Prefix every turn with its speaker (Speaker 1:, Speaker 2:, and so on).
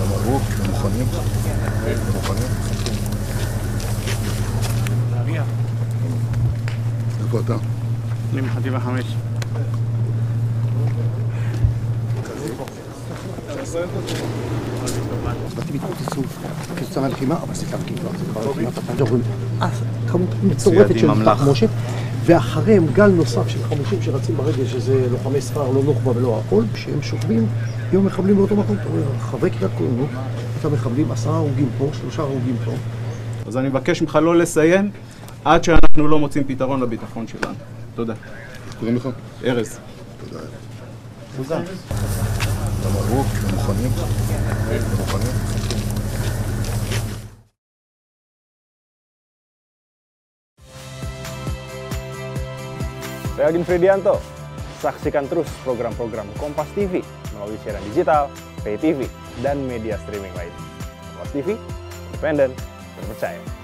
Speaker 1: מברוק, מוכנים. איפה אתה?
Speaker 2: אני מחטיבה 5.
Speaker 3: הצוותים התפוצצו כתוצאה מהלחימה, אבל זה תרגיל, זה כבר לחימת הפנג'ר, כמות מצורפת של תחמושת, ואחריהם גל נוסף של 50 שרצים ברגל, שזה לוחמי ספר, לא נוח'בה ולא הכל, שהם שוכבים עם המחבלים באותו מקום. חברי קריית כהנו, את המחבלים, 10 הרוגים פה, 3 הרוגים פה.
Speaker 2: אז אני מבקש ממך לא לסיים עד שאנחנו לא מוצאים פתרון לביטחון שלנו. תודה.
Speaker 1: קוראים לך?
Speaker 2: ארז.
Speaker 1: תודה.
Speaker 2: תודה.
Speaker 1: מברוק, מוכנים.
Speaker 4: Saya Agin Fridianto. Saksikan terus program-program Kompas TV melalui siaran digital, pay TV, dan media streaming lain. Kompas TV, independen, terpercaya.